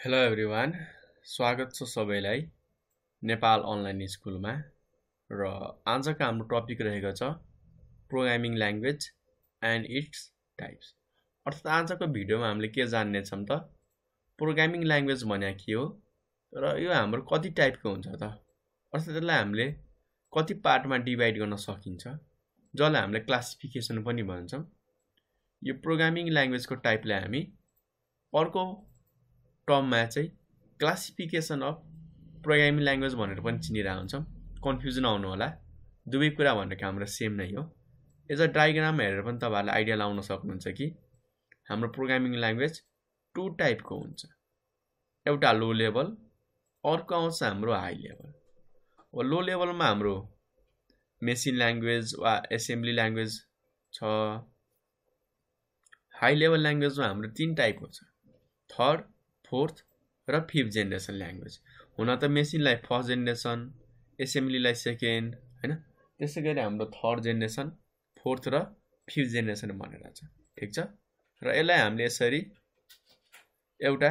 Hello everyone, स्वागत छ सबैलाई नेपाल अनलाइन स्कुलमा। र आजको हाम्रो टपिक रहेको छ programming language and its types. अर्थात् आजको भिडियोमा हामीले के जान्ने छौं त प्रोग्रामिङ ल्याङ्ग्वेज भने के हो र यो हाम्रो कति टाइपको हुन्छ त, अर्थात् यसलाई हामीले कति पार्टमा डिभाइड गर्न सकिन्छ, जसलाई हामीले क्लासिफिकेसन पनि भन्छौं। यो प्रोग्रामिङ ल्याङ्ग्वेजको टाइपलाई हामी अर्को टर्ममा चाहिँ क्लासिफिकेसन अफ प्रोग्रामिङ ल्याङ्ग्वेज भनेर पनि चिनिरहेको हुन्छौं। कन्फ्युजन आउनु होला, दुवै कुरा भनेको हाम्रो सेम नै हो। यस डायग्राम हेरेर पनि तपाईहरुले आइडिया लाउन सक्नुहुन्छ कि हाम्रो प्रोग्रामिङ ल्याङ्ग्वेज टु टाइपको हुन्छ। एउटा लो लेभल, अर्को आउँछ हाम्रो हाई लेभल। लो लेभलमा हाम्रो मेसिन ल्याङ्ग्वेज वा एसेम्बली ल्याङ्ग्वेज छ। हाई लेभल ल्याङ्ग्वेजमा हाम्रो तीन टाइपको छ, थर्ड, फोर्थ र फिफ्थ जेनेरेसन ल्याङ्ग्वेज। हुन त मेसिनलाई फर्स्ट जेनेरेसन, एसेम्बलीलाई सेकेन्ड, हैन, त्यसैगरी हाम्रो थर्ड जेनेरेसन, फोर्थ र फिफ्थ जेनेरेसन भनेर छ। ठीक छ। र यसलाई हामीले यसरी एउटा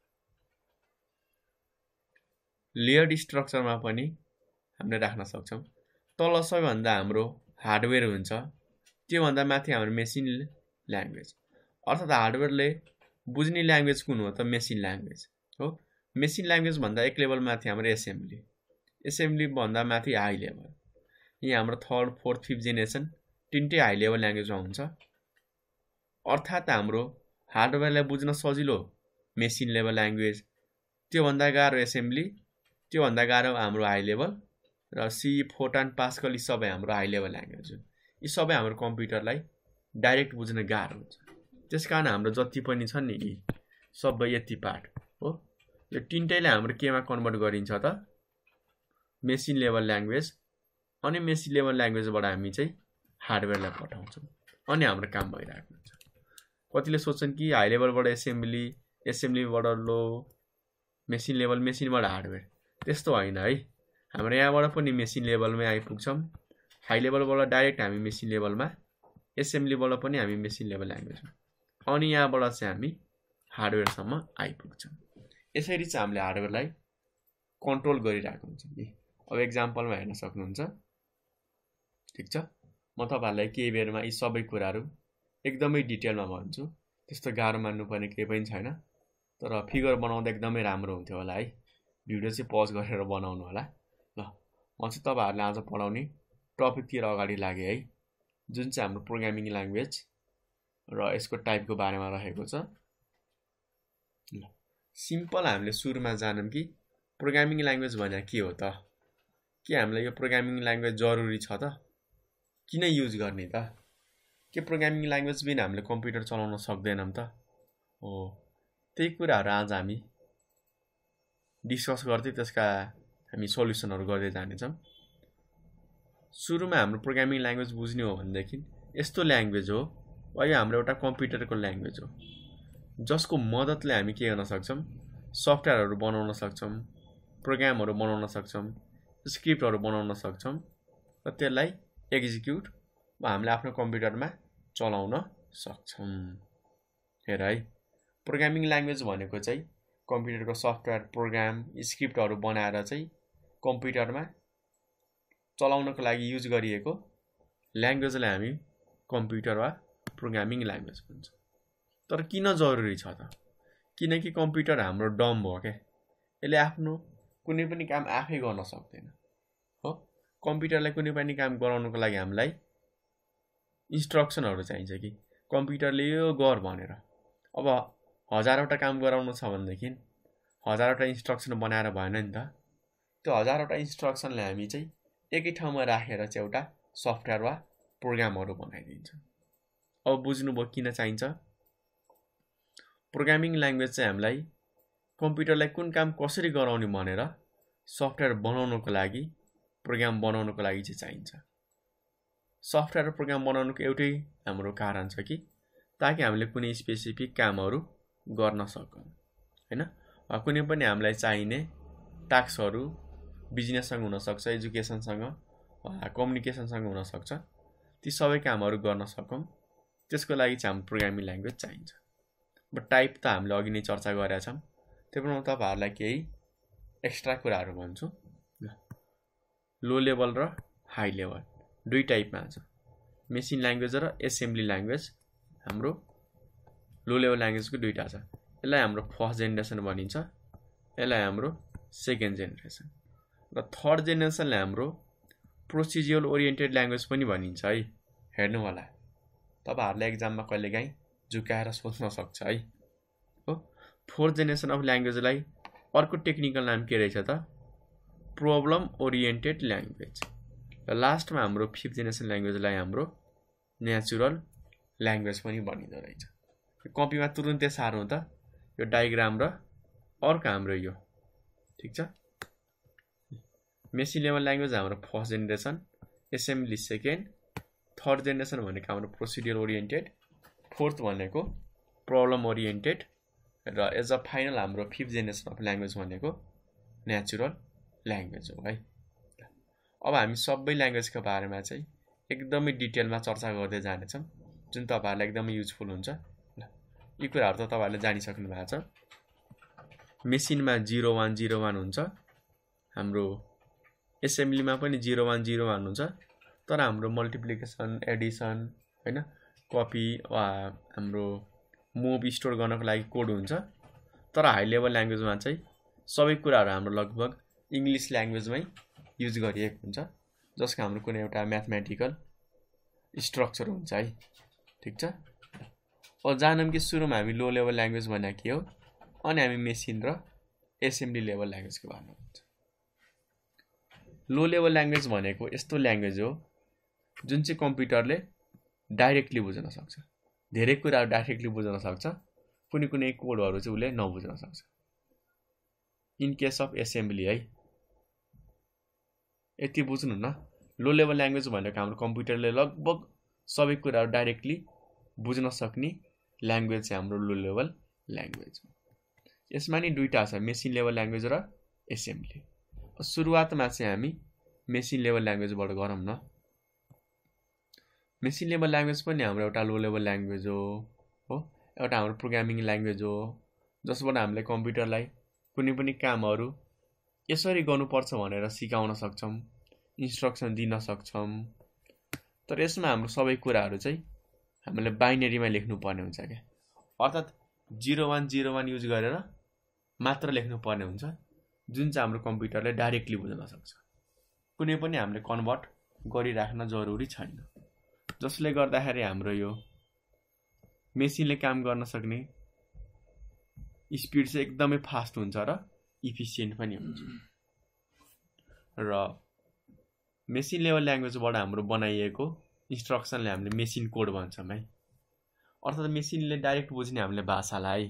लेयर्ड स्ट्रक्चरमा पनि हामीले राख्न सक्छौं। तल सबैभन्दा हाम्रो हार्डवेयर हुन्छ, त्यो भन्दा माथि हाम्रो मेसिन ल्याङ्ग्वेज। अर्थात् हार्डवेयरले बुझ्ने ल्याङ्ग्वेज कुन हो त मेसिन ल्याङ्ग्वेज हो। मेसिन ल्याङ्ग्वेज भन्दा एक लेभल माथि हाम्रो एसेम्बली, एसेम्बली भन्दा माथि हाई लेभल। यहाँ हाम्रो थर्ड, फोर्थ, फिफ्थ जेनेरेसन तीनटै हाई लेभल ल्याङ्ग्वेजमा हुन्छ। अर्थात् हाम्रो हार्डवेयरलाई बुझ्न सजिलो मेसिन लेभल ल्याङ्ग्वेज, त्यो भन्दा गाह्रो एसेम्बली, त्यो भन्दा गाह्रो हाम्रो हाई लेभल, र सी, फोर्टान, पास्कल यी सबै हाम्रो हाई लेभल ल्याङ्ग्वेज हो। यी सबै हाम्रो कम्प्युटरलाई डाइरेक्ट बुझ्न गाह्रो हुन्छ। त्यसकारण हाम्रो जति पनि छन् नि यी सबै यति पार्ट हो। यो तीनटैलाई हाम्रो केमा कन्भर्ट गरिन्छ त मेसिन लेभल ल्याङ्ग्वेज। अनि मेसिन लेभल ल्याङ्ग्वेजबाट हामी चाहिँ हार्डवेयरलाई पठाउँछौं अनि हाम्रो काम भइरहेको हुन्छ। कतिले सोच्छन् कि हाई लेभलबाट एसेम्बली, एसेम्बलीबाट लो, मेसिन लेभल, मेसिनबाट हार्डवेयर। त्यस्तो होइन है। हाम्रो यहाँबाट पनि मेसिन लेभलमै आइपुग्छौं, हाई लेभलबाट डाइरेक्ट हामी मेसिन लेभलमा, एसेम्बलीबाट पनि हामी मेसिन लेभल ल्याङ्ग्वेजमा, अनि यहाँबाट चाहिँ हामी हार्डवेयरसम्म आइपुग्छौं। यसरी चाहिँ हामीले हार्डवेयरलाई कन्ट्रोल गरिरहेको हुन्छौं नि। अब एक्जाम्पलमा हेर्न सक्नुहुन्छ। ठीक छ। म तपाईहरुलाई केही बेरमा यी सबै कुराहरू एकदमै डिटेलमा भन्छु। त्यस्तो गाह्रो मान्नुपर्ने केही पनि छैन, तर फिगर बनाउँदा एकदमै राम्रो हुन्थ्यो होला है। भिडियो चाहिँ पज गरेर बनाउनु होला। ल, म चाहिँ तपाईहरुलाई आज पढाउने टपिकतिर अगाडि लागे है, जुन चाहिँ हाम्रो प्रोग्रामिङ ल्याङ्ग्वेज र यसको टाइपको बारेमा रहेको छ। ल, सिम्पल हामीले सुरुमा जानौं कि प्रोग्रामिङ ल्याङ्ग्वेज भने के हो त, के हामीलाई यो प्रोग्रामिङ ल्याङ्ग्वेज जरुरी छ त, किन युज गर्ने त, के प्रोग्रामिङ ल्याङ्ग्वेज बिना हामीले कम्प्युटर चलाउन सक्दैनौं त हो। त्यही कुराहरू आज हामी डिस्कस गर्दै त्यसका हामी सोलुसनहरू गर्दै जानेछौं। सुरुमा हाम्रो प्रोग्रामिङ ल्याङ्ग्वेज बुझ्ने हो भनेदेखि यस्तो ल्याङ्ग्वेज हो, वा यो हाम्रो एउटा कम्प्युटरको ल्याङ्ग्वेज हो, जसको मद्दतले हामी के गर्न सक्छौं, सफ्टवेयरहरू बनाउन सक्छौं, प्रोग्रामहरू बनाउन सक्छौं, स्क्रिप्टहरू बनाउन सक्छौं, र त्यसलाई एक्जिक्युट वा हामीले आफ्नो कम्प्युटरमा चलाउन सक्छौं। हेर है, प्रोग्रामिङ ल्याङ्ग्वेज भनेको चाहिँ कम्प्युटरको सफ्टवेयर, प्रोग्राम, स्क्रिप्टहरू बनाएर चाहिँ कम्प्युटरमा चलाउनको लागि युज गरिएको ल्याङ्ग्वेजलाई हामी कम्प्युटर वा प्रोग्रामिङ ल्याङ्ग्वेज भन्छ। तर किन जरुरी छ त, किनकि कम्प्युटर हाम्रो डम हो के, यसले आफ्नो कुनै पनि काम आफै गर्न सक्दैन हो। कम्प्युटरलाई कुनै पनि काम गराउनको लागि हामीलाई इन्स्ट्रक्सनहरू चाहिन्छ कि कम्प्युटरले यो गर भनेर। अब हजारवटा काम गराउनु छ भनेदेखि हजारवटा इन्स्ट्रक्सन बनाएर भएन नि त। त्यो हजारवटा इन्स्ट्रक्सनलाई हामी चाहिँ एकै ठाउँमा राखेर चाहिँ एउटा सफ्टवेयर वा प्रोग्रामहरू बनाइदिन्छौं। अब बुझ्नुभयो किन चाहिन्छ। प्रोग्रामिङ ल्याङ्ग्वेज चाहिँ हामीलाई कम्प्युटरलाई कुन काम कसरी गराउने भनेर सफ्टवेयर बनाउनको लागि, प्रोग्राम बनाउनको लागि चाहिँ चाहिन्छ। सफ्टवेयर र प्रोग्राम बनाउनुको एउटै हाम्रो कारण छ कि ताकि हामीले कुनै स्पेसिफिक कामहरू गर्न सकौं, हैन। कुनै पनि हामीलाई चाहिने टास्कहरू बिजनेससँग हुन सक्छ, एजुकेसनसँग, कम्युनिकेसनसँग हुन सक्छ, ती सबै कामहरू गर्न सकौं, त्यसको लागि चाहिँ हाम्रो प्रोग्रामिङ ल्याङ्ग्वेज चाहिन्छ। टाइप त हामीले अघि नै चर्चा गरेका छौं। त्यो पनि म तपाईहरुलाई केही एक्स्ट्रा कुराहरु भन्छु। लो लेभल र हाई लेभल दुई टाइपमा छ। मेसिन ल्याङ्ग्वेज र एसेम्बली ल्याङ्ग्वेज हाम्रो लो लेभल ल्याङ्ग्वेजको दुईटा छ। यसलाई हाम्रो फर्स्ट जेनेरेसन भनिन्छ, यसलाई हाम्रो सेकेन्ड जेनेरेसन र थर्ड जेनेरेसनलाई हाम्रो प्रोसिड्युरल ओरिएन्टेड ल्याङ्ग्वेज पनि भनिन्छ है। हेर्नु होला तपाईहरुले एक्जाममा कहिलेकाहीँ झुकाएर सोध्न सक्छ है। हो फोर्थ जेनेरेसन अफ ल्याङ्ग्वेजलाई अर्को टेक्निकल नाम के रहेछ त प्रब्लम ओरिएन्टेड ल्याङ्ग्वेज र लास्टमा हाम्रो फिफ्थ जेनेरेसन ल्याङ्ग्वेजलाई हाम्रो नेचुरल ल्याङ्ग्वेज पनि भनिँदो रहेछ। कपीमा तुरुन्तै सार्नु त यो डायग्राम र अर्को हाम्रो यो ठीक छ। मेसिन लेभल ल्याङ्ग्वेज हाम्रो first generation, assembly second, third generation भनेको हाम्रो प्रोसिड्युरल ओरिएन्टेड, फोर्थ भनेको प्रब्लम ओरिएन्टेड र एज अ फाइनल हाम्रो फिफ्थ जेनेरेसन अफ ल्याङ्ग्वेज भनेको नेचुरल ल्याङ्ग्वेज हो है। अब हामी सबै ल्याङ्ग्वेजको बारेमा चाहिँ एकदमै डिटेलमा चर्चा गर्दै जानेछौँ जुन तपाईहरुलाई एकदमै युजफुल हुन्छ। यी कुराहरु त तपाईहरुले जानिसक्नु भएको छ। मेसिनमा 0101 हुन्छ, हाम्रो एसेम्बलीमा पनि 0101 हुन्छ, तर हाम्रो मल्टिप्लिकेसन, एडिसन हैन कपी वा हाम्रो मुभ स्टोर गर्नको लागि कोड हुन्छ। तर हाई लेभल ल्याङ्ग्वेजमा चाहिँ सबै कुराहरु हाम्रो लगभग इंग्लिश ल्याङ्ग्वेजमै युज गरिएको हुन्छ, जसको हाम्रो कुनै एउटा म्याथमेटिकल स्ट्रक्चर हुन्छ है। ठीक छ। अब जानौं कि सुरुमा हामी लो लेभल ल्याङ्ग्वेज भनेको के हो अनि हामी मेसिन र एसेम्बली लेभल ल्याङ्ग्वेजको बारेमा हुन्छ। लो लेभल ल्याङ्ग्वेज भनेको यस्तो ल्याङ्ग्वेज हो जुन चाहिँ कम्प्युटरले डाइरेक्टली बुझ्न सक्छ। धेरै कुराहरु डाइरेक्टली बुझ्न सक्छ, कुनै कुनै कोडहरु चाहिँ उले नबुझ्न सक्छ। इन केस अफ एसेम्बली है, यति बुझ्नु न। लो लेभल ल्याङ्ग्वेज भनेको हाम्रो कम्प्युटरले लगभग सबै कुराहरु डाइरेक्टली बुझ्न सक्ने ल्याङ्ग्वेज चाहिँ हाम्रो लो लेभल ल्याङ्ग्वेज हो। यसमा नि दुईटा छ, मेसिन लेभल ल्याङ्ग्वेज र एसेम्बली। सुरुवातमा चाहिँ हामी मेसिन लेभल ल्याङ्ग्वेजबाट गरौँ न। मेसिन लेभल ल्याङ्ग्वेज पनि हाम्रो एउटा लो लेभल ल्याङ्ग्वेज हो, एउटा हाम्रो प्रोग्रामिङ ल्याङ्ग्वेज हो, जसबाट हामीले कम्प्युटरलाई कुनै पनि कामहरु यसरी गर्नुपर्छ भनेर सिकाउन सक्छौं, इन्स्ट्रक्सन दिन सक्छौं। तर यसमा हाम्रो सबै कुराहरु चाहिँ हामीले बाइनरीमा लेख्नु पर्ने हुन्छ के, अर्थात 0101 युज गरेर मात्र लेख्नु पर्ने हुन्छ, जुन चाहिँ हाम्रो कम्प्युटरले डाइरेक्टली बुझ्न सक्छ। कुनै पनि हामीले कन्भर्ट गरिराख्न जरुरी छैन, जसले गर्दाखेरि हाम्रो यो मेसिनले काम गर्न सक्ने स्पिड चाहिँ एकदमै फास्ट हुन्छ र इफिसिएन्ट पनि हुन्छ। र मेसिन लेभल ल्याङ्ग्वेजबाट हाम्रो बनाइएको इन्स्ट्रक्सनले हामीले मेसिन कोड भन्छौं है। अर्थात मेसिनले डाइरेक्ट बुझ्ने हामीले भाषालाई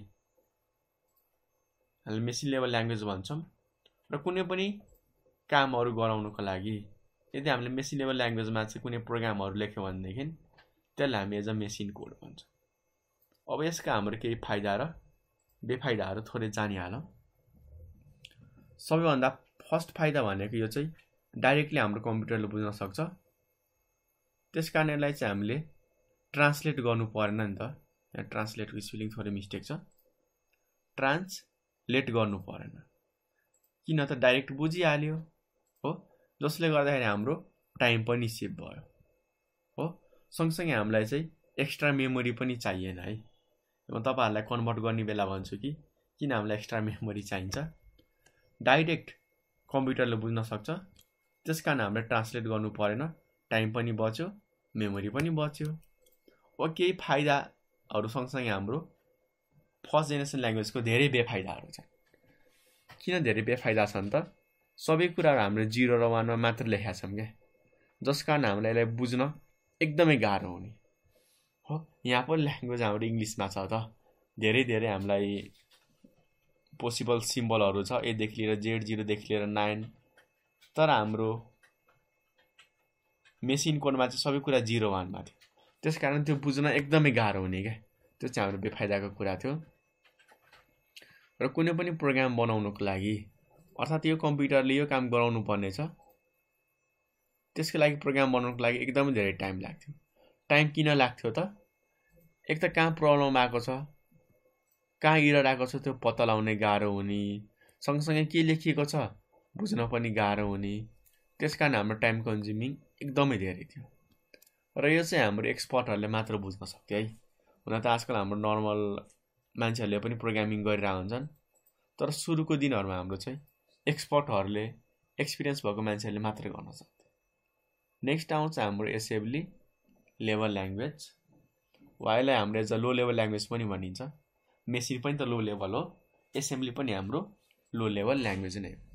हामीले मेसिन लेभल ल्याङ्ग्वेज भन्छौं। र कुनै पनि कामहरु गराउनको लागि यदि हामीले मेसिन लेभल ल्याङ्ग्वेजमा चाहिँ कुनै प्रोग्रामहरु लेख्यौं भनेदेखि त्यसलाई हामी एज अ मेसिन कोड भन्छौं। अब यसका हाम्रो केही फाइदा र बेफाइदाहरु थोरै जानिहालौं। सबैभन्दा फर्स्ट फाइदा भनेको यो चाहिँ डाइरेक्टली हाम्रो कम्प्युटरले बुझ्न सक्छ। त्यसकारण यसलाई चाहिँ हामीले ट्रान्सलेट गर्नु परेन नि त। यहाँ ट्रान्सलेटको स्पेलिङ थोरै मिस्टेक छ, ट्रान्सलेट गर्नु परेन, किन त डाइरेक्ट बुझिहाल्यो हो, जसले गर्दाखेरि हाम्रो टाइम पनि सेभ भयो हो। सँगसँगै हामीलाई चाहिँ एक्स्ट्रा मेमोरी पनि चाहिएन है। म तपाईहरुलाई कन्भर्ट गर्ने बेला भन्छु कि किन हामीलाई एक्स्ट्रा मेमोरी चाहिन्छ, डाइरेक्ट कम्प्युटरले बुझ्न सक्छ, त्यसकारण हामीले ट्रान्सलेट गर्नु परेन, टाइम पनि बच्यो, मेमोरी पनि बच्यो। अब केही फाइदाहरु सँगसँगै हाम्रो फर्स्ट जेनेरेसन ल्याङ्ग्वेजको धेरै बेफाइदाहरु छन्। किन धेरै बेफाइदा छन् त, सबै कुराहरु हाम्रो 0 र 1 मा मात्र लेखेका छौं के, जसकारण हामीलाई यसलाई बुझ्न एकदमै गाह्रो हुने हो। यहाँ पनि ल्याङ्ग्वेज हाम्रो इंग्लिशमा छ त, धेरै धेरै हामीलाई पोसिबल सिम्बलहरु छ, ए देखि लिएर Z0 देखि लिएर 9, तर हाम्रो मेसिन कोडमा चाहिँ सबै कुरा 0-1 मा थियो, त्यसकारण त्यो बुझ्न एकदमै गाह्रो हुने के। त्यो चाहिँ हाम्रो बेफाइदाको कुरा थियो। र कुनै पनि प्रोग्राम बनाउनको लागि अर्थात यो कम्प्युटरले यो काम गराउनु पर्ने छ, त्यसको लागि प्रोग्राम बनाउनको लागि एकदमै धेरै टाइम लाग्थ्यो। टाइम किन लाग्थ्यो त, एक त कहाँ प्रब्लम आएको छ, कहाँ एरर आएको छ त्यो पत्ता लगाउने गाह्रो हुने, सँगसँगै के लेखिएको छ बुझ्न पनि गाह्रो हुने, त्यसकारण हाम्रो टाइम कन्ज्युमिङ एकदमै धेरै थियो। र यो चाहिँ हाम्रो एक्सपर्टहरूले मात्र बुझ्न सक्थ्यो है। हुन त आजकल हाम्रो नर्मल मान्छेहरूले पनि प्रोग्रामिङ गरिरहेको हुन्छन्, तर सुरुको दिनहरूमा हाम्रो चाहिँ एक्सपर्टहरूले एक्सपिरियन्स भएको मान्छेहरूले मात्र गर्न सक्थ्यो। नेक्स्ट आउँछ हाम्रो एसेम्बली लेभल ल्याङ्ग्वेज, वा यसलाई हाम्रो as a low level language पनि भनिन्छ। मेसिन पनि त लो लेभल हो, एसेम्बली पनि हाम्रो लो लेभल ल्याङ्ग्वेज नै हो।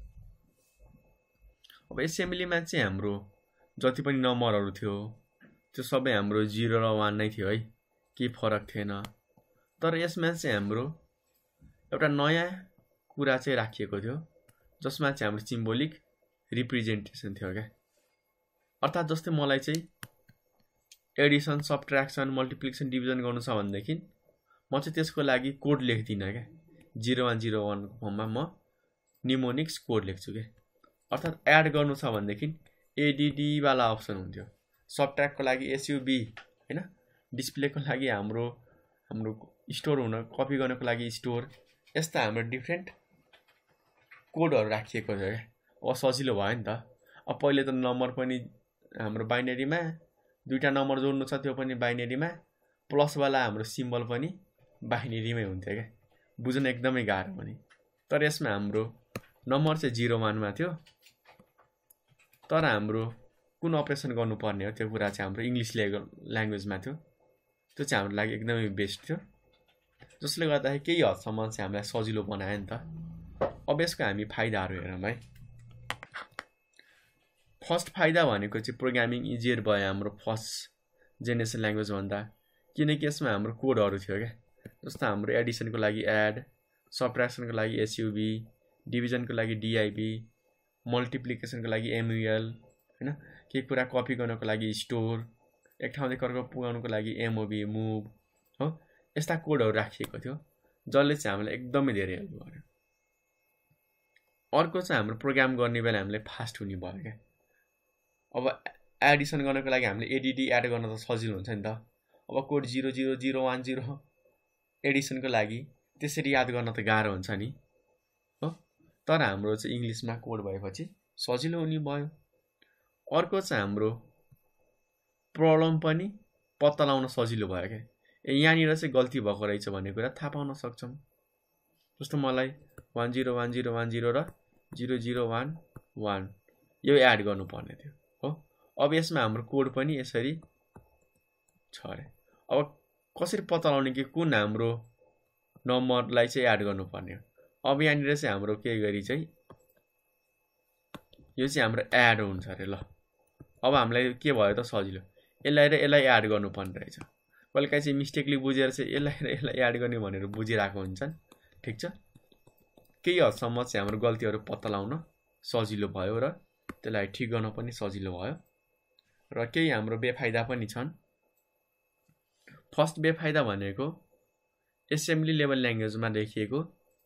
अब एसेम्बलीमा चाहिँ हाम्रो जति पनि नम्बरहरू थियो त्यो सबै हाम्रो 0 र 1 नै थियो है, केही फरक थिएन। तर यसमा चाहिँ हाम्रो एउटा नयाँ कुरा चाहिँ राखिएको थियो, जसमा चाहिँ हाम्रो सिम्बोलिक रिप्रेजेन्टेसन थियो क्या। अर्थात् जस्तै मलाई चाहिँ एडिसन, सबट्र्याक्सन, मल्टिप्लिकेसन, डिभिजन गर्नु छ भनेदेखि म चाहिँ त्यसको लागि कोड लेख्दिनँ क्या। 0101 को फर्ममा म निमोनिक्स कोड लेख्छु क्या। अर्थात् एड गर्नु छ भनेदेखि एडिडी वाला अप्सन हुन्थ्यो, सबट्र्याक्टको लागि एसयुबी हैन, डिस्प्लेको लागि हाम्रो स्टोर हुन कपी गर्नको लागि स्टोर, यस्ता हाम्रो डिफ्रेन्ट कोडहरू राखिएको थियो क्या। अब सजिलो भयो नि त। अब पहिले त नम्बर पनि हाम्रो बाइनेरीमा, दुईटा नम्बर जोड्नु छ त्यो पनि बाइनेरीमा, प्लस वाला हाम्रो सिम्बल पनि बाइनेरीमै हुन्थ्यो क्या, बुझ्न एकदमै गाह्रो पनि। तर यसमा हाम्रो नम्बर चाहिँ 01 मा थियो, तर हाम्रो कुन अपरेसन गर्नुपर्ने हो त्यो कुरा चाहिँ हाम्रो इङ्ग्लिस ल्याङ्ग्वेजमा थियो। त्यो चाहिँ हाम्रो लागि एकदमै बेस्ट थियो, जसले गर्दाखेरि केही हदसम्म चाहिँ हामीलाई सजिलो बनायो नि त। अब यसको हामी फाइदाहरू हेरौँ है। फर्स्ट फाइदा भनेको चाहिँ प्रोग्रामिङ इजियर भयो हाम्रो फर्स्ट जेनेरेसन ल्याङ्ग्वेज भन्दा, किनकि यसमा हाम्रो कोडहरू थियो क्या। जस्तो हाम्रो एडिसनको लागि एड, सबट्र्याक्सनको लागि एसयुबी, डिभिजनको लागि डिआइबी, मल्टिप्लिकेसनको लागि एमयुएल हैन, केही कुरा कपी गर्नको लागि स्टोर, एक ठाउँदेखि अर्को पुगाउनको लागि एमओबी मुभ हो, यस्ता कोडहरू राखिएको थियो, जसले चाहिँ हामीलाई एकदमै धेरै हेल्प गर्यो। अर्को चाहिँ हाम्रो प्रोग्राम गर्ने बेला हामीले फास्ट हुने भयो क्या। अब एडिसन गर्नको लागि हामीले एडिडी एड गर्न त सजिलो हुन्छ नि त। अब कोड 00010 एडिसनको लागि त्यसरी याद गर्न त गाह्रो हुन्छ नि हो, तर हाम्रो चाहिँ इङ्ग्लिसमा कोड भएपछि सजिलो हुने भयो। अर्को चाहिँ हाम्रो प्रब्लम पनि पत्ता लगाउन सजिलो भयो क्या। यहाँनिर चाहिँ गल्ती भएको रहेछ भन्ने कुरा थाहा पाउन सक्छौँ। जस्तो मलाई 101010 र 0011 यो एड गर्नुपर्ने थियो हो। अब यसमा हाम्रो कोड पनि यसरी छ अरे। अब कसरी पत्ता लगाउने कि कुन हाम्रो नम्बरलाई चाहिँ एड गर्नुपर्ने हो। अब यहाँनिर चाहिँ हाम्रो के गरी चाहिँ यो चाहिँ हाम्रो एड हुन्छ अरे। ल अब हामीलाई के भयो त सजिलो, यसलाई र यसलाई एड गर्नुपर्ने रहेछ। कहिलेकाहीँ चाहिँ मिस्टेकली बुझेर चाहिँ यसलाई र यसलाई एड गर्ने भनेर बुझिरहेको हुन्छन्, ठिक छ। केही हदसम्म चाहिँ हाम्रो गल्तीहरू पत्ता लगाउन सजिलो भयो र त्यसलाई ठिक गर्न पनि सजिलो भयो। र केही हाम्रो बेफाइदा पनि छन्। फर्स्ट बेफाइदा भनेको एसेम्बली लेभल ल्याङ्ग्वेजमा लेखिएको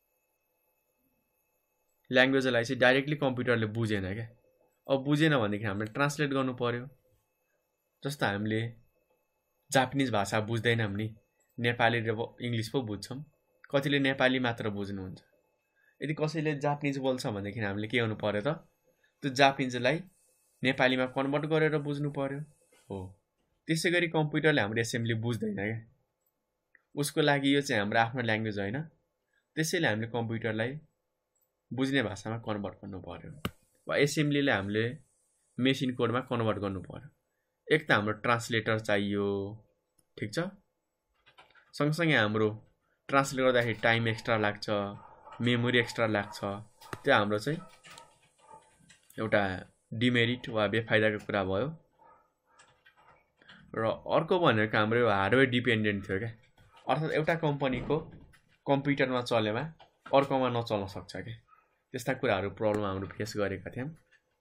ल्याङ्ग्वेजलाई चाहिँ डाइरेक्टली कम्प्युटरले बुझेन क्या। अब बुझेन भनेदेखि हामीले ट्रान्सलेट गर्नु पर्यो। जस्तो हामीले जापानिज भाषा बुझ्दैनौँ नि, नेपाली र इङ्ग्लिस पो बुझ्छौँ, कतिले नेपाली मात्र बुझ्नुहुन्छ। यदि कसैले जापानिज बोल्छ भनेदेखि हामीले के गर्नु पर्यो त, त्यो जापानिजलाई नेपालीमा कन्भर्ट गरेर बुझ्नु पर्यो हो। त्यसै गरी कम्प्युटरले हाम्रो एसेम्बली बुझ्दैन क्या, उसको लागि यो चाहिँ हाम्रो आफ्नो ल्याङ्ग्वेज होइन। त्यसैले हामीले कम्प्युटरलाई बुझ्ने भाषामा कन्भर्ट गर्नु पर्यो, वा एसेम्बलीलाई हामीले मेसिन कोडमा कन्भर्ट गर्नु पर्यो। एक त हाम्रो ट्रान्सलेटर चाहियो, ठिक छ। सँगसँगै हाम्रो ट्रान्सलेट गर्दाखेरि टाइम एक्स्ट्रा लाग्छ, मेमोरी एक्स्ट्रा लाग्छ। त्यो हाम्रो चाहिँ एउटा डिमेरिट वा बेफाइदाको कुरा भयो। र अर्को भनेको हाम्रो हार्डवेयर डिपेन्डेन्ट थियो क्या। अर्थात् एउटा कम्पनीको कम्प्युटरमा चलेमा अर्कोमा नचल्न सक्छ क्या। त्यस्ता कुराहरू प्रब्लम हाम्रो फेस गरेका थियौँ।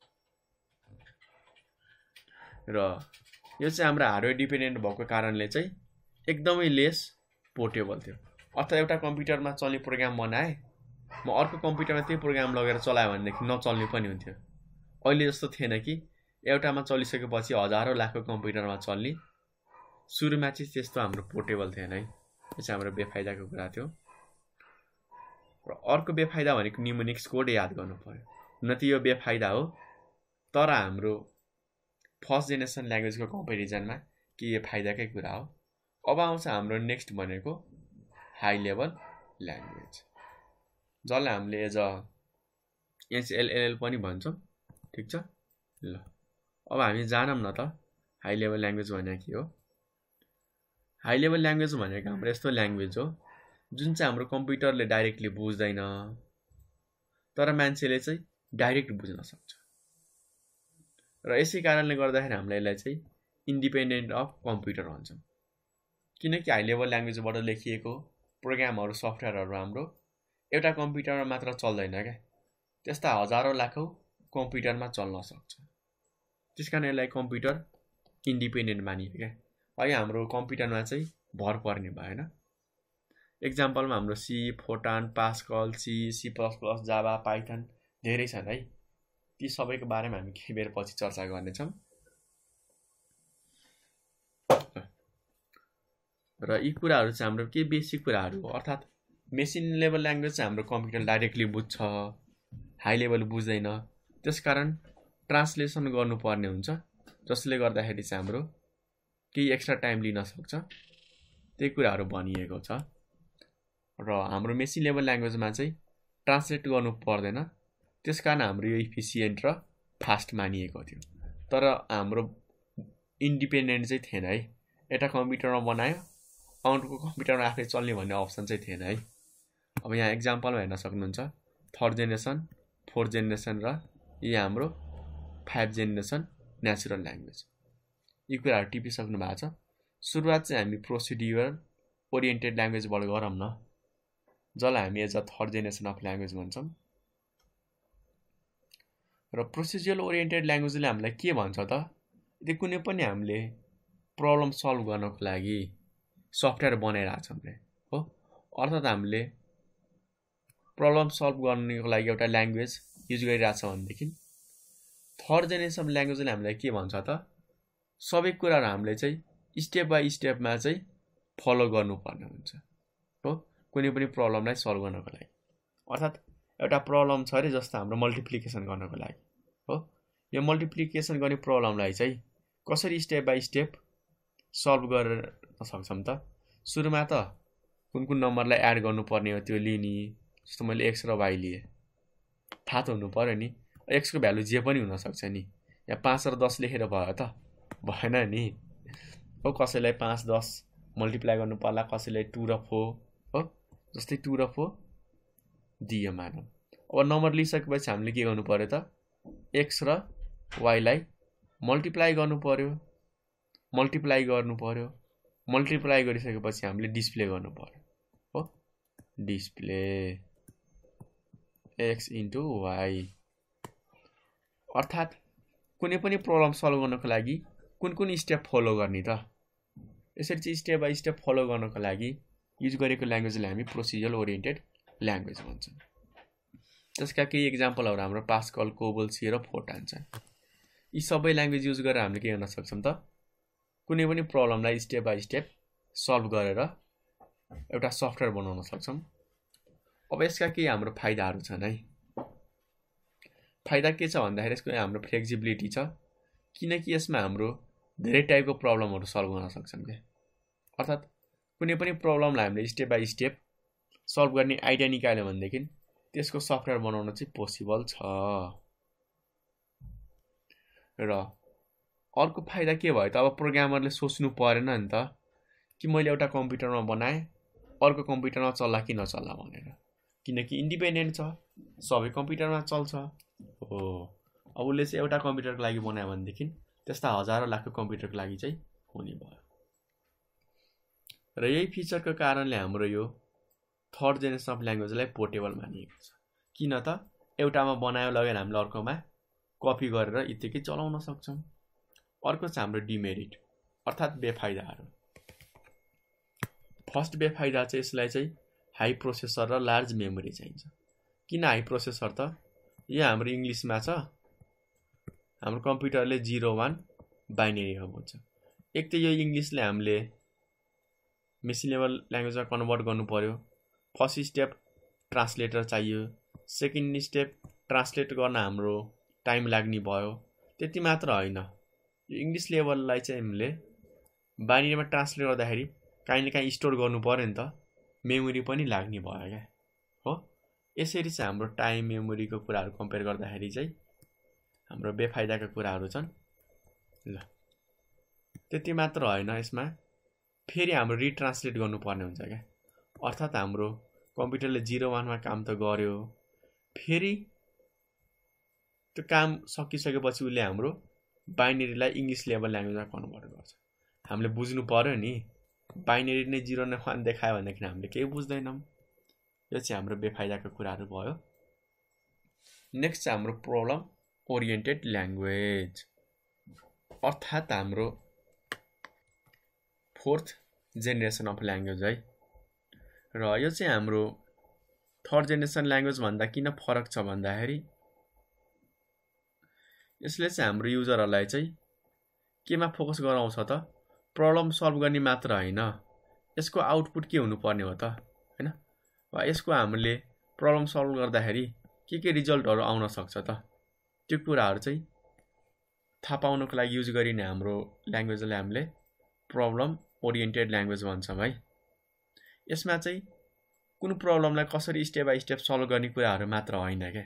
र यो चाहिँ हाम्रो हार्डवेयर डिपेन्डेन्ट भएको कारणले चाहिँ एकदमै लेस पोर्टेबल थियो। अर्थात् एउटा कम्प्युटरमा चल्ने प्रोग्राम बनाए, म अर्को कम्प्युटरमा त्यही प्रोग्राम लगेर चलायो भनेदेखि नचल्ने पनि हुन्थ्यो। अहिले जस्तो थिएन कि एउटामा चलिसकेपछि हजारौँ लाखको कम्प्युटरमा चल्ने। सुरुमा चाहिँ त्यस्तो हाम्रो पोर्टेबल थिएन है। यो चाहिँ हाम्रो बेफाइदाको कुरा थियो। र अर्को बेफाइदा भनेको न्युमोनिक्स कोड याद गर्नु पर्यो। न त यो बेफाइदा हो, तर हाम्रो फर्स्ट जेनेरेसन ल्याङ्ग्वेजको कम्पेरिजनमा के यो फाइदाकै कुरा हो। अब आउँछ हाम्रो नेक्स्ट भनेको हाई लेभल ल्याङ्ग्वेज, जसलाई हामीले एज अ एचएलएल पनि भन्छौँ। ठिक छ ल, अब हामी जानौँ न त हाई लेभल ल्याङ्ग्वेज भनेको के हो। हाई लेभल ल्याङ्ग्वेज भनेको हाम्रो यस्तो ल्याङ्ग्वेज हो जुन चाहिँ हाम्रो कम्प्युटरले डाइरेक्टली बुझ्दैन, तर मान्छेले चाहिँ डाइरेक्ट बुझ्न सक्छ। र यसै कारणले गर्दाखेरि हामीलाई यसलाई चाहिँ इन्डिपेन्डेन्ट अफ कम्प्युटर भन्छौँ, किनकि हाई लेभल ल्याङ्ग्वेजबाट लेखिएको प्रोग्रामहरू सफ्टवेयरहरू हाम्रो एउटा कम्प्युटरमा मात्र चल्दैन क्या, त्यस्ता हजारौँ लाखौँ कम्प्युटरमा चल्न सक्छ। त्यसकारण यसलाई कम्प्युटर इन्डिपेन्डेन्ट मानियो क्या। अहिले हाम्रो कम्प्युटरमा चाहिँ भर पर्ने भएन। एक्जाम्पलमा हाम्रो C, Fortran, Pascal, C plus plus, Java, Python धेरै छन् है। ती सबैको बारेमा हामी केही बेर पछि चर्चा गर्नेछौँ। र यी कुराहरू चाहिँ हाम्रो के बेसिक कुराहरू हो, अर्थात् मेसिन लेभल ल्याङ्ग्वेज चाहिँ हाम्रो कम्प्युटर डाइरेक्टली बुझ्छ, हाई लेभल बुझ्दैन। त्यसकारण ट्रान्सलेसन गर्नुपर्ने हुन्छ, जसले गर्दाखेरि चाहिँ हाम्रो केही एक्स्ट्रा टाइम लिन सक्छ। त्यही कुराहरू भनिएको छ। र हाम्रो मेसिन लेभल ल्याङ्ग्वेजमा चाहिँ ट्रान्सलेट गर्नु पर्दैन, त्यसकारण हाम्रो यो इफिसियन्ट र फास्ट मानिएको थियो। तर हाम्रो इन्डिपेन्डेन्ट चाहिँ थिएन है। एउटा कम्प्युटरमा बनायो, अर्को कम्प्युटरमा आफै चल्ने भन्ने अप्सन चाहिँ थिएन है। अब यहाँ एक्जाम्पलमा हेर्न सक्नुहुन्छ, थर्ड जेनेरेसन, फोर्थ जेनेरेसन र यी हाम्रो 5 जेनेरेसन नेचुरल ल्याङ्ग्वेज। यी कुराहरू टिपिसक्नु भएको छ। सुरुवात चाहिँ हामी प्रोसिड्युरल ओरिएन्टेड ल्याङ्ग्वेजबाट गरौँ न, जसलाई हामी as a third generation of language भन्छौँ। र प्रोसिड्युरल ओरिएन्टेड ल्याङ्ग्वेजले हामीलाई के भन्छ त, यदि कुनै पनि हामीले प्रब्लम सल्भ गर्नको लागि सफ्टवेयर बनाइरहेको छौँ रे हो, अर्थात् हामीले प्रब्लम सल्भ गर्नको लागि एउटा ल्याङ्ग्वेज युज गरिरहेछ भनेदेखि थर्ड जेनेरेसन ल्याङ्ग्वेजले हामीलाई के भन्छ त, सबै कुराहरू हामीले चाहिँ स्टेप बाई स्टेपमा चाहिँ फलो गर्नुपर्ने हुन्छ हो, कुनै पनि प्रब्लमलाई सल्भ गर्नको लागि। अर्थात् एउटा प्रब्लम छ अरे, जस्तो हाम्रो मल्टिप्लिकेसन गर्नको लागि हो, यो मल्टिप्लिकेसन गर्ने प्रब्लमलाई चाहिँ कसरी स्टेप बाई स्टेप सल्भ गरेर सक्छौँ त। सुरुमा त कुन कुन नम्बरलाई एड गर्नुपर्ने हो त्यो लिने, जस्तो मैले एक्स र वाइ लिएँ, थाहा त हुनु पर्यो नि। एक्सको भ्यालु जे पनि हुनसक्छ नि, यहाँ 5 र 10 लेखेर भयो त भएन नि हो। कसैलाई 5, 10 मल्टिप्लाई गर्नु पर्ला, कसैलाई 2 र 4 हो, जस्तै 2 र 4 दियो मानौँ। अब नम्बर लिइसकेपछि हामीले के गर्नु पर्यो त, एक्स र वाइलाई मल्टिप्लाई गर्नु पर्यो, मल्टिप्लाई गरिसकेपछि हामीले डिस्प्ले गर्नु पर्यो हो, डिस्प्ले एक्स इन्टु वाइ। अर्थात् कुनै पनि प्रब्लम सल्भ गर्नको लागि कुन कुन स्टेप फलो गर्ने त, यसरी चाहिँ स्टेप बाई स्टेप फलो गर्नको लागि युज गरेको ल्याङ्ग्वेजलाई हामी प्रोसिड्युरल ओरिएन्टेड ल्याङ्ग्वेज भन्छौँ। त्यसका केही एक्जाम्पलहरू हाम्रो पास्कल, CTEVT र फोर्टान छन्। यी सबै ल्याङ्ग्वेज युज गरेर हामीले के गर्न सक्छौँ त, कुनै पनि प्रब्लमलाई स्टेप बाई स्टेप सल्भ गरेर एउटा सफ्टवेयर बनाउन सक्छौँ। अब यसका केही हाम्रो फाइदाहरू छन् है। फाइदा के छ भन्दाखेरि यसको हाम्रो फ्लेक्सिबिलिटी छ, किनकि यसमा हाम्रो धेरै टाइपको प्रब्लमहरू सल्भ गर्न सक्छौँ क्या। अर्थात् कुनै पनि प्रब्लमलाई हामीले स्टेप बाई स्टेप सल्भ गर्ने आइडिया निकाल्यो भनेदेखि त्यसको सफ्टवेयर बनाउन चाहिँ पोसिबल छ। र अर्को फाइदा के भयो त, अब प्रोग्रामरले सोच्नु परेन नि त कि मैले एउटा कम्प्युटरमा बनाएँ अर्को कम्प्युटरमा चल्ला कि नचल्ला भनेर, किनकि इन्डिपेन्डेन्ट छ, सबै कम्प्युटरमा चल्छ हो। अब उसले चाहिँ एउटा कम्प्युटरको लागि बनायो भनेदेखि त्यस्ता हजारौँ लाखको कम्प्युटरको लागि चाहिँ हुने भयो। र यही फिचरको कारणले हाम्रो यो थर्ड जेनेरेसन अफ ल्याङ्ग्वेजलाई पोर्टेबल मानिएको छ। किन त, एउटामा बनायो लगेर हामीले अर्कोमा कपी गरेर यत्तिकै चलाउन सक्छौँ। अर्को छ हाम्रो डिमेरिट अर्थात् बेफाइदाहरू। फर्स्ट बेफाइदा चाहिँ यसलाई चाहिँ हाई प्रोसेसर र लार्ज मेमोरी चाहिन्छ। किन हाई प्रोसेसर त, यो हाम्रो इङ्ग्लिसमा छ, हाम्रो कम्प्युटरले 0-1 बाइनेरीमा बुझ्छ। एक त यो इङ्ग्लिसले हामीले मेसिन लेभल ल्याङ्ग्वेजमा कन्भर्ट गर्नु पर्यो, फर्स्ट स्टेप ट्रान्सलेटर चाहियो। सेकेन्ड स्टेप ट्रान्सलेट गर्न हाम्रो टाइम लाग्ने भयो। त्यति मात्र होइन, यो इङ्ग्लिस लेभललाई चाहिँ हामीले बाइनरीमा ट्रान्सलेट गर्दाखेरि काहीँ न काहीँ स्टोर गर्नु पर्यो नि त, मेमोरी पनि लाग्ने भयो क्या हो। यसरी चाहिँ हाम्रो टाइम मेमोरीको कुराहरू कम्पेयर गर्दाखेरि चाहिँ हाम्रो बेफाइदाका कुराहरू छन्। ल त्यति मात्र होइन, यसमा फेरि हाम्रो रिट्रान्सलेट गर्नुपर्ने हुन्छ क्या। अर्थात् हाम्रो कम्प्युटरले 0-1 मा काम त गर्यो, फेरि त्यो काम सकिसकेपछि उसले हाम्रो बाइनरीलाई इङ्ग्लिस लेभल ल्याङ्ग्वेजमा कन्भर्ट गर्छ। हामीले बुझ्नु पर्यो नि, बाइनरी नै 0-1 देखायो भनेदेखि हामीले केही बुझ्दैनौँ। यो चाहिँ हाम्रो बेफाइदाको कुराहरू भयो। नेक्स्ट चाहिँ हाम्रो प्रब्लम ओरिएन्टेड ल्याङ्ग्वेज, अर्थात् हाम्रो 4th जेनेरेसन अफ ल्याङ्ग्वेज है। र यो चाहिँ हाम्रो 3rd जेनेरेसन ल्याङ्ग्वेज भन्दा किन फरक छ भन्दाखेरि यसले चाहिँ हाम्रो युजरहरूलाई चाहिँ केमा फोकस गराउँछ त, प्रब्लम सल्भ गर्ने मात्र होइन, यसको आउटपुट के हुनुपर्ने हो त हैन, वा यसको हामीले प्रब्लम सल्भ गर्दाखेरि के रिजल्टहरू आउन सक्छ त, त्यो कुराहरू चाहिँ थाहा पाउनको लागि युज गरिने हाम्रो ल्याङ्ग्वेजलाई हामीले प्रब्लम ओरिएन्टेड ल्याङ्ग्वेज भन्छौँ है। यसमा चाहिँ कुन प्रब्लमलाई कसरी स्टेप बाई स्टेप सल्भ गर्ने कुराहरू मात्र होइन क्या,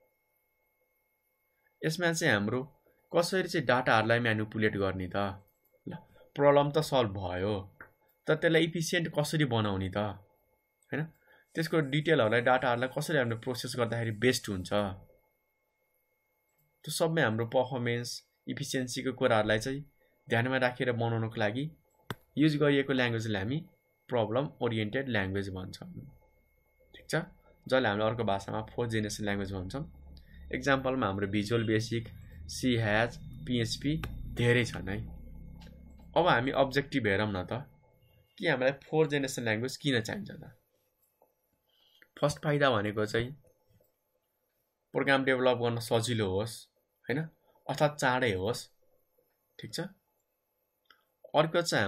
यसमा चाहिँ हाम्रो कसरी चाहिँ डाटाहरूलाई म्यानिपुलेट गर्ने त। ल प्रब्लम त सल्भ भयो, तर त्यसलाई इफिसियन्ट कसरी बनाउने त हैन, त्यसको डिटेलहरूलाई डाटाहरूलाई कसरी हामीले प्रोसेस गर्दाखेरि बेस्ट हुन्छ, त्यो सबै हाम्रो पर्फर्मेन्स इफिसियन्सीको कुराहरूलाई चाहिँ ध्यानमा राखेर बनाउनको लागि युज गरिएको ल्याङ्ग्वेजलाई हामी प्रब्लम ओरिएन्टेड ल्याङ्ग्वेज भन्छौँ। ठिक छ, जसले हामीले अर्को भाषामा 4th जेनेरेसन ल्याङ्ग्वेज भन्छौँ। एक्जाम्पलमा हाम्रो visual basic, C hash, PHP धेरै छन् है। अब हामी अब्जेक्टिभ हेरौँ न त, कि हामीलाई 4th जेनेरेसन ल्याङ्ग्वेज किन चाहिन्छ त। फर्स्ट फाइदा भनेको चाहिँ प्रोग्राम डेभलप गर्न सजिलो होस् हैन, अर्थात् चाँडै होस्। ठिक छ, अर्को चाहिँ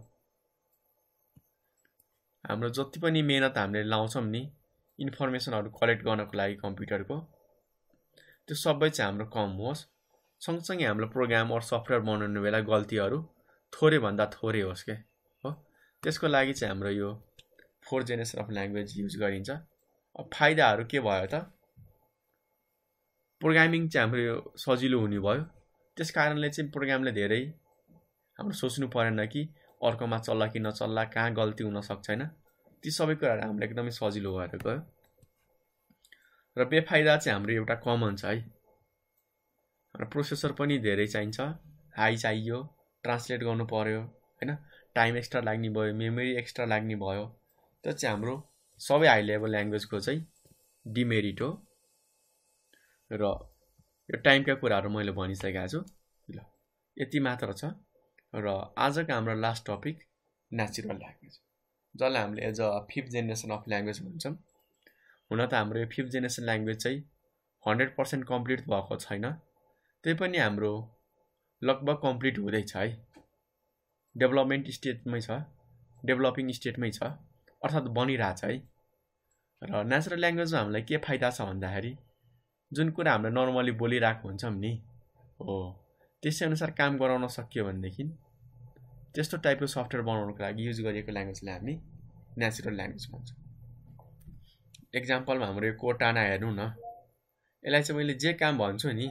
हाम्रो जति पनि मेहनत हामीले लाउँछौँ नि इन्फर्मेसनहरू कलेक्ट गर्नको लागि कम्प्युटरको, त्यो सबै चाहिँ हाम्रो कम होस्। सँगसँगै हाम्रो प्रोग्राम अर सफ्टवेयर बनाउने बेला गल्तीहरू थोरै भन्दा थोरै होस् के हो। त्यसको लागि चाहिँ हाम्रो यो 4th generation of language use गरिन्छ। अब फाइदाहरू के भयो त, प्रोग्रामिङ चाहिँ हाम्रो यो सजिलो हुने भयो। त्यस कारणले चाहिँ प्रोग्रामले धेरै हाम्रो सोच्नु परेन कि अर्कोमा चल्ला कि नचल्ला, कहाँ गल्ती हुन सक्छ हैन, ती सबै कुराहरू हामीलाई एकदमै सजिलो भएर गयो। र बेफाइदा चाहिँ हाम्रो एउटा कमन छ है, हाम्रो प्रोसेसर पनि धेरै चाहिन्छ, हाई चाहियो, ट्रान्सलेट गर्नु पर्यो हैन, टाइम एक्स्ट्रा लाग्ने भयो, मेमोरी एक्स्ट्रा लाग्ने भयो। त्यो चाहिँ हाम्रो सबै हाई लेभल ल्याङ्ग्वेजको चाहिँ डिमेरिट हो। र यो टाइमका कुराहरू मैले भनिसकेको छु। ल यति मात्र छ। र आजको हाम्रो लास्ट टपिक नेचुरल ल्याङ्ग्वेज, जसलाई हामीले as a 5th generation of language भन्छौँ। हुन त हाम्रो यो 5th जेनेरेसन ल्याङ्ग्वेज चाहिँ 100% कम्प्लिट भएको छैन, त्यही पनि हाम्रो लगभग कम्प्लिट हुँदैछ है, डेभलपमेन्ट स्टेटमै छ, डेभलपिङ स्टेटमै छ, अर्थात् बनिरहेछ है। र नेचुरल ल्याङ्ग्वेजमा हामीलाई के फाइदा छ भन्दाखेरि जुन कुरा हामीले नर्मली बोलिरहेको हुन्छौँ नि हो, त्यसै अनुसार काम गराउन सकियो भनेदेखि त्यस्तो टाइपको सफ्टवेयर बनाउनको लागि युज गरिएको ल्याङ्ग्वेजलाई हामी नेचुरल ल्याङ्ग्वेज भन्छौँ। एक्जाम्पलमा हाम्रो यो कोटाना हेर्नु न, यसलाई चाहिँ मैले जे काम भन्छु नि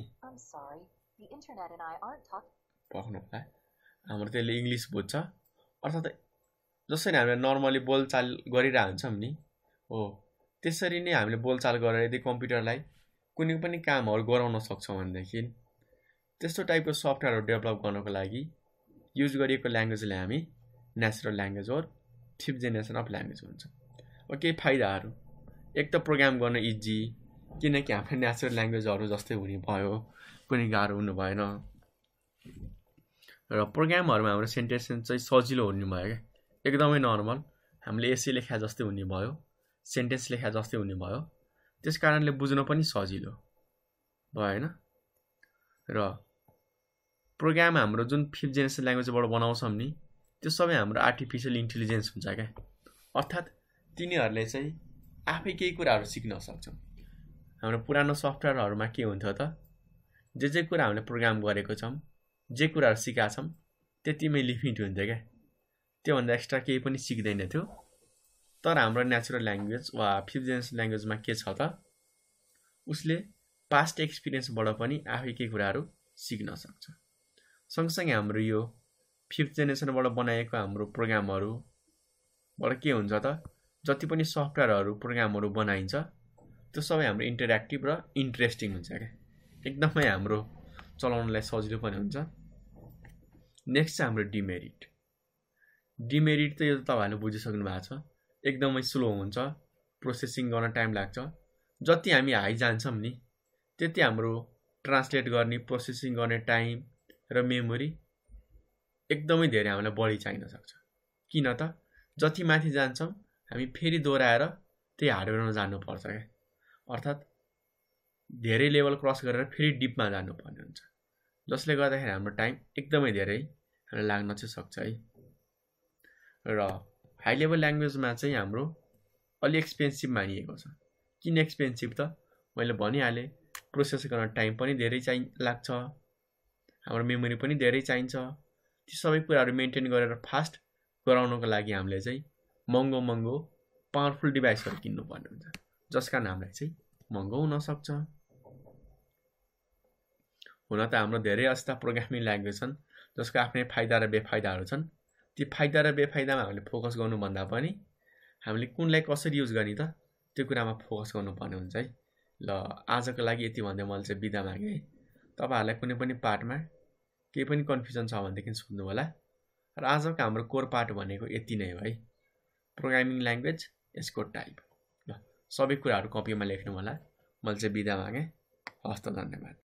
पक्नुहोला, हाम्रो त्यसले इङ्ग्लिस बुझ्छ। अर्थात् जसरी हामीले नर्मली बोलचाल गरिरहेको हुन्छौँ नि हो, त्यसरी नै हामीले बोलचाल गरेर यदि कम्प्युटरलाई कुनै पनि कामहरू गराउन सक्छौँ भनेदेखि त्यस्तो टाइपको सफ्टवेयरहरू डेभलप गर्नको लागि युज गरिएको ल्याङ्ग्वेजलाई हामी नेचुरल ल्याङ्ग्वेज हो 5th जेनेरेसन अफ ल्याङ्ग्वेज भन्छौँ। अब केही फाइदाहरू, एक त प्रोग्राम गर्न इजी, किनकि हाम्रो नेचुरल ल्याङ्ग्वेजहरू जस्तै हुने भयो, कुनै गाह्रो हुनु भएन। र प्रोग्रामहरूमा हाम्रो सेन्टेन्स चाहिँ सजिलो हुने भयो क्या, एकदमै नर्मल, हामीले एसे लेखा जस्तै हुने भयो, सेन्टेन्स लेखा जस्तै हुने भयो। त्यस कारणले बुझ्न पनि सजिलो भएन। र प्रोग्राम हाम्रो जुन 5th जेनेरेसन ल्याङ्ग्वेजबाट बनाउँछौँ नि त्यो सबै हाम्रो आर्टिफिसियल इन्टेलिजेन्स हुन्छ क्या, अर्थात् तिनीहरूले चाहिँ आफै केही कुराहरू सिक्न सक्छौँ। हाम्रो पुरानो सफ्टवेयरहरूमा के हुन्थ्यो त, जे कुरा हामीले प्रोग्राम गरेको छौँ, जे कुराहरू सिकाएको छौँ त्यतिमै लिमिट हुन्थ्यो क्या, त्योभन्दा एक्स्ट्रा केही पनि सिक्दैन थियो। तर हाम्रो नेचुरल ल्याङ्ग्वेज वा 5th जेनेरेसन ल्याङ्ग्वेजमा के छ त, उसले पास्ट एक्सपिरियन्सबाट पनि आफै केही कुराहरू सिक्न सक्छ। सँगसँगै हाम्रो यो 5th जेनेरेसनबाट बनाएको हाम्रो प्रोग्रामहरूबाट के हुन्छ त, जति पनि सफ्टवेयरहरू प्रोग्रामहरू बनाइन्छ त्यो सबै हाम्रो इन्टरेक्टिभ र इन्ट्रेस्टिङ हुन्छ क्या, एकदमै हाम्रो चलाउनलाई सजिलो पनि हुन्छ। नेक्स्ट चाहिँ हाम्रो डिमेरिट। डिमेरिट त यो तपाईँहरूले बुझिसक्नु भएको छ, एकदमै स्लो हुन्छ, प्रोसेसिङ गर्न टाइम लाग्छ। जति हामी हाई जान्छौँ नि त्यति हाम्रो ट्रान्सलेट गर्ने, प्रोसेसिङ गर्ने टाइम र मेमोरी एकदमै धेरै हामीलाई बढी चाहिन सक्छ। किन त, जति माथि जान्छौँ हामी फेरि दोहोऱ्याएर त्यही हार्डवेयरमा जानुपर्छ क्या, अर्थात् धेरै लेभल क्रस गरेर फेरि डिपमा जानुपर्ने हुन्छ, जसले गर्दाखेरि हाम्रो टाइम एकदमै धेरै हामीलाई लाग्न चाहिँ सक्छ है। र हाई लेभल ल्याङ्ग्वेजमा चाहिँ हाम्रो अलि एक्सपेन्सिभ मानिएको छ। किन एक्सपेन्सिभ त, मैले भनिहालेँ, प्रोसेस गर्न टाइम पनि धेरै लाग्छ, हाम्रो मेमोरी पनि धेरै चाहिन्छ। ती सबै कुराहरू मेन्टेन गरेर फास्ट गराउनको लागि हामीले चाहिँ महँगो पावरफुल डिभाइसहरू किन्नुपर्ने हुन्छ, जस कारण हामीलाई चाहिँ महँगो हुनसक्छ। हुन त हाम्रो धेरै यस्ता प्रोग्रामिङ ल्याङ्ग्वेज छन् जसको आफ्नै फाइदा र बेफाइदाहरू छन्। ती फाइदा र बेफाइदामा हामीले फोकस गर्नुभन्दा पनि हामीले कुनलाई कसरी युज गर्ने त त्यो कुरामा फोकस गर्नुपर्ने हुन्छ है। ल आजको लागि यति भन्दै मैले चाहिँ बिदा मागेँ है। तपाईँहरूलाई कुनै पनि पार्टमा केही पनि कन्फ्युजन छ भनेदेखि सोध्नु होला। र आजको हाम्रो कोर पार्ट भनेको यति नै हो है, प्रोग्रामिङ ल्याङ्ग्वेज यसको टाइप। ल सबै कुराहरू कपीमा लेख्नु होला। मैले चाहिँ बिदा मागेँ। हस्त, धन्यवाद।